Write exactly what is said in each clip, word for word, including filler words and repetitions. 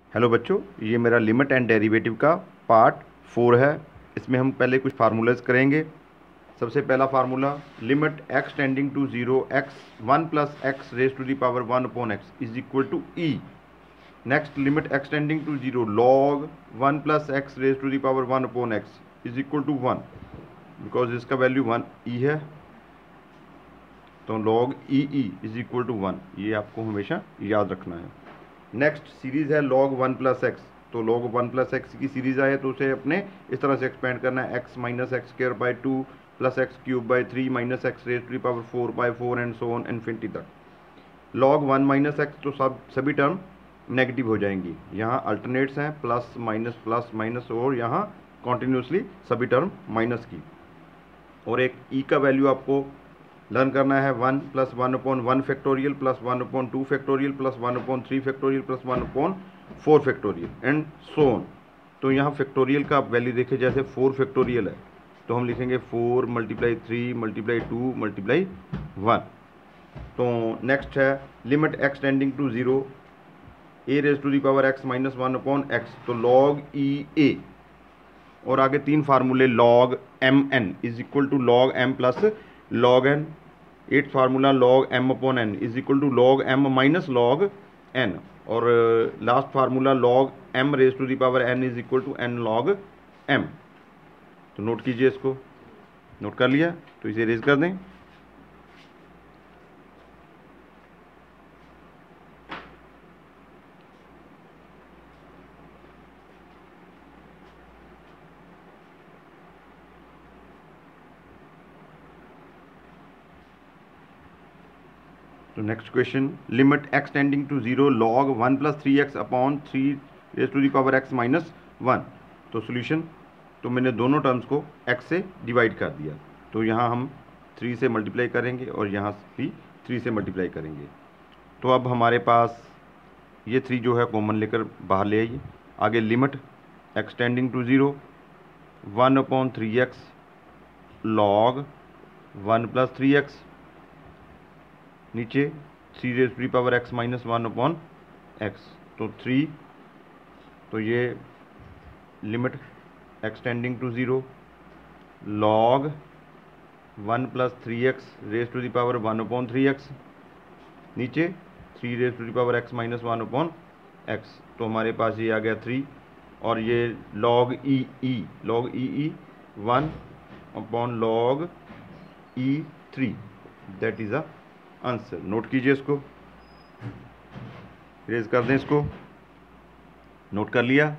Hello बच्चों, ये मेरा लिमिट एंड डेरिवेटिव का पार्ट फोर है। इसमें हम पहले कुछ फार्मूलाज करेंगे। सबसे पहला formula, limit x tending to zero x one plus x raise to the power one upon x is equal to e. Next, limit x tending to zero log one plus x raise to the power one upon x is equal to one, because इसका value one e है, तो log e E is equal to one. ये आपको हमेशा याद रखना है। Next series है log वन प्लस एक्स, तो log वन प्लस एक्स की सीरीज़ आए तो उसे अपने इस तरह से एक्सपेंड करना है, x minus x square by two plus x cube by three minus x raise to the power four by four and so on infinity तक। log वन माइनस एक्स तो सब सभी टर्म नेगेटिव हो जाएंगी, यहाँ alternates हैं plus minus plus minus, और यहाँ कॉन्टीन्यूसली सभी टर्म माइनस की। और एक ई का वैल्यू आपको लर्न करना है, one plus one upon one factorial plus one upon two factorial plus one upon three factorial plus one upon four factorial and so on. तो यहाँ फैक्टोरियल का आप वैल्यू देखें, जैसे फोर फैक्टोरियल है तो हम लिखेंगे four multiply three multiply two multiply one. तो नेक्स्ट है limit x tending to zero a raise to the power x minus one upon x, तो लॉग ई ए। और आगे तीन फार्मूले, log m n is equal to log m plus log n. एट formula log m upon n is equal to log m minus log n. और last formula log m raise to the power n is equal to n log m. तो note कीजिए, इसको note कर लिया तो इसे raise कर दें। तो next question, limit x tending to zero log one plus three x upon three raise to the power x minus one. तो सोल्यूशन, तो मैंने दोनों टर्म्स को x से डिवाइड कर दिया, तो यहाँ हम थ्री से मल्टीप्लाई करेंगे और यहाँ भी थ्री से मल्टीप्लाई करेंगे। तो अब हमारे पास ये थ्री जो है कॉमन लेकर बाहर ले आइए। आगे limit x tending to zero one upon three x log one plus three x, नीचे three raise to the power x minus one upon x, तो थ्री, तो ये limit x tending to zero log one plus three x raise to the power one upon three x, नीचे three raise to the power x minus one upon x. तो हमारे पास ये आ गया थ्री, और ये log e e log e e one upon log e three, that is a answer. Note कीजिए, इसको रेज कर दें, इसको नोट कर लिया।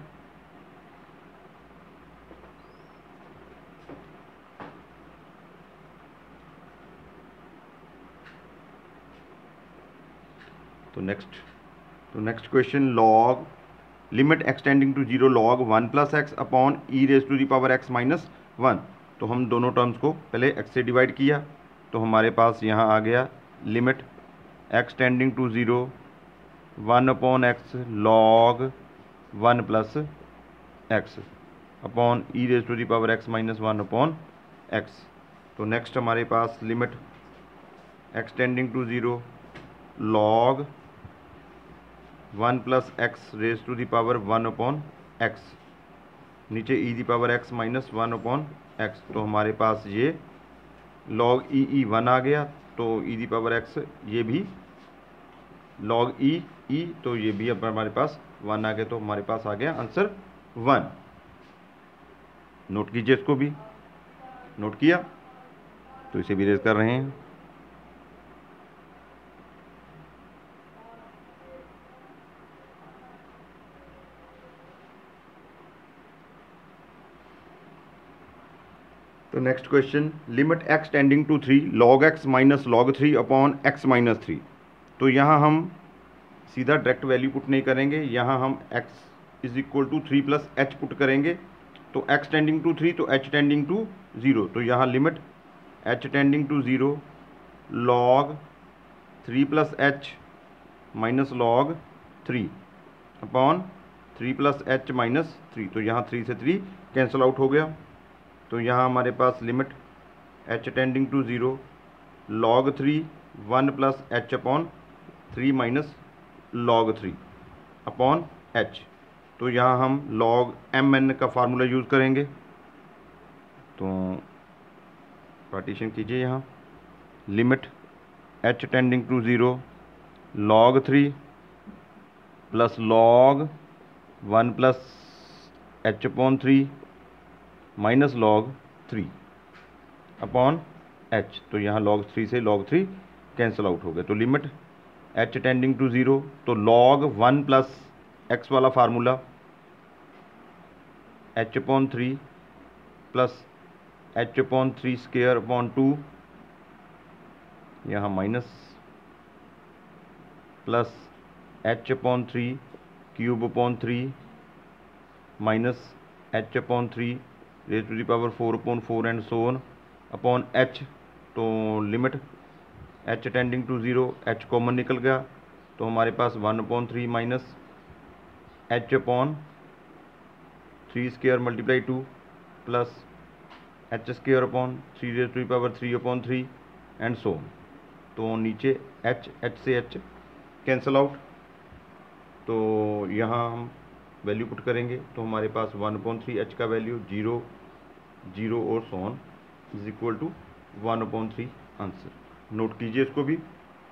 तो नेक्स्ट तो next question, log limit x tending to zero log one plus x upon e raise to the power x minus one. तो हम दोनों टर्म्स को पहले एक्स से डिवाइड किया, तो हमारे पास यहाँ आ गया limit x tending to zero one upon x log one plus x upon e raise to the power x minus one upon x. तो नेक्स्ट हमारे पास limit x tending to zero log one plus x raise to the power one upon x, नीचे e the power x minus one upon x. तो हमारे पास ये log e e one आ गया, तो ई दी पावर एक्स ये भी log e ई, तो ये भी अब हमारे पास वन आ गया, तो हमारे पास आ गया आंसर वन। नोट कीजिए, इसको भी नोट किया, तो इसे भी रेज कर रहे हैं। तो next question, limit x tending to three log x minus log three upon x minus three. तो यहाँ हम सीधा डायरेक्ट वैल्यू पुट नहीं करेंगे, यहाँ हम x is equal to three plus h put करेंगे। तो x टेंडिंग टू थ्री, तो h टेंडिंग टू ज़ीरो, तो यहाँ limit h tending to zero log three plus h minus log three upon three plus h minus three, तो यहाँ three से three cancel out हो गया। तो यहाँ हमारे पास limit h tending to zero log three one plus h upon three minus log three upon h, तो यहाँ हम लॉग एम एन का फार्मूला यूज़ करेंगे। तो पार्टीशन कीजिए, यहाँ limit h tending to zero log three plus log one plus h upon three minus log three upon h. तो यहाँ लॉग थ्री से लॉग थ्री कैंसिल आउट हो गए। तो limit h tending to zero, तो log one plus x वाला formula h upon three plus h upon three square upon two, यहाँ minus plus h upon three cube upon three minus h upon three raise to the power four upon four and so on upon h. तो limit h tending to zero, h common निकल गया, तो हमारे पास one upon three minus h upon three square multiply two plus h square upon three raise to the power three upon three and so on. तो नीचे h h से h cancel out. तो यहाँ हम वैल्यू पुट करेंगे, तो हमारे पास वन अपॉन थ्री एच का वैल्यू जीरो जीरो और so on is equal to one upon three answer. Note कीजिए इसको भी,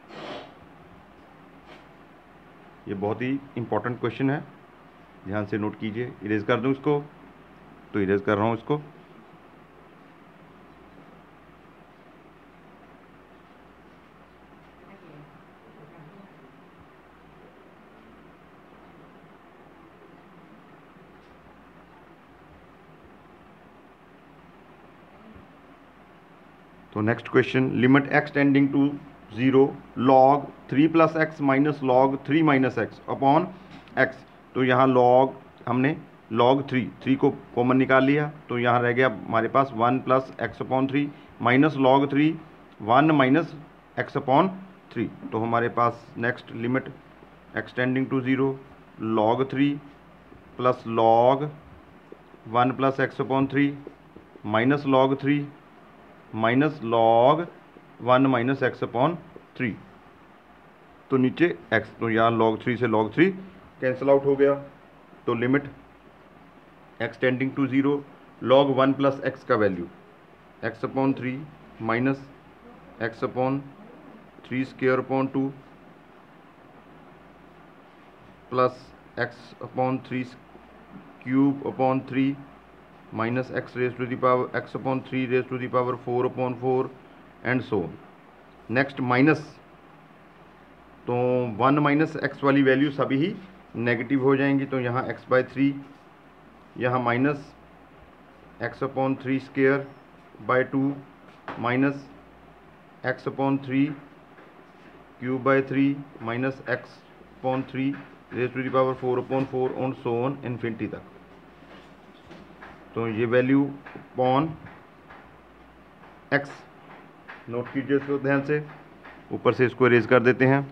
ये बहुत ही इंपॉर्टेंट क्वेश्चन है, ध्यान से नोट कीजिए। इरेज कर दूं इसको, तो इरेज कर रहा हूँ इसको। तो next question, limit x tending to zero log three plus x minus log three minus x upon x. तो यहाँ लॉग हमने लॉग थ्री थ्री को कॉमन निकाल लिया, तो यहाँ रह गया हमारे पास one plus x upon three minus log three one minus x upon three. तो हमारे पास next limit x tending to zero log three plus log one plus x upon three minus log three minus log one minus x upon three. तो नीचे x, तो यहाँ log three से log three cancel out हो गया। तो limit x tending to zero log one plus x का value x upon three minus x upon three square upon two plus x upon three cube upon three minus x raise to the power x upon three raise to the power four upon four and so. Next minus, तो one minus x वाली value सभी ही negative हो जाएंगी। तो यहाँ x by three, यहाँ minus x upon three square by two minus x upon three cube by three minus x upon three raise to the power four upon four on so on infinity तक। तो ये value upon x note कीजिए इसको ध्यान से, ऊपर से इसको इरेज कर देते हैं।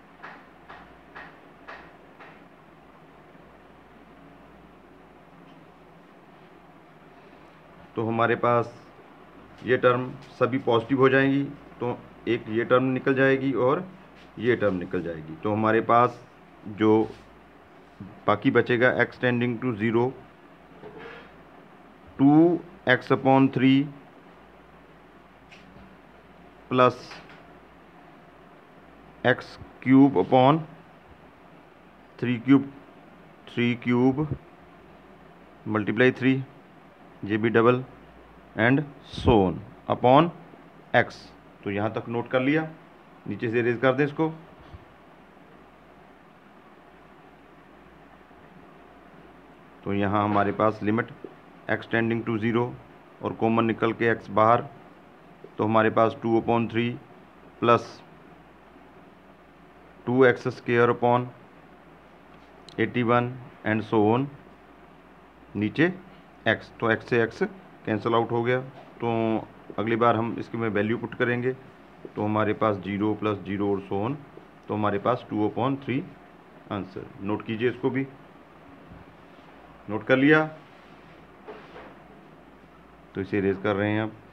तो हमारे पास ये टर्म सभी पॉजिटिव हो जाएंगी, तो एक ये टर्म निकल जाएगी और ये टर्म निकल जाएगी। तो हमारे पास जो बाकी बचेगा x tending to zero two x upon three plus x cube upon three cube three cube multiply three J B double and so on upon x. तो यहाँ तक नोट कर लिया, नीचे से इरेज कर दें इसको। तो यहाँ हमारे पास limit x tending to zero और कॉमन निकल के एक्स बाहर, तो हमारे पास two upon three plus two x square upon eighty one and so on, नीचे एक्स, तो एक्स से एक्स कैंसिल आउट हो गया। तो अगली बार हम इसकी में वैल्यू पुट करेंगे, तो हमारे पास जीरो प्लस जीरो और सो ऑन, तो हमारे पास two upon three answer. Note कीजिए इसको भी, नोट कर लिया, तो इसे इरेज कर रहे हैं आप।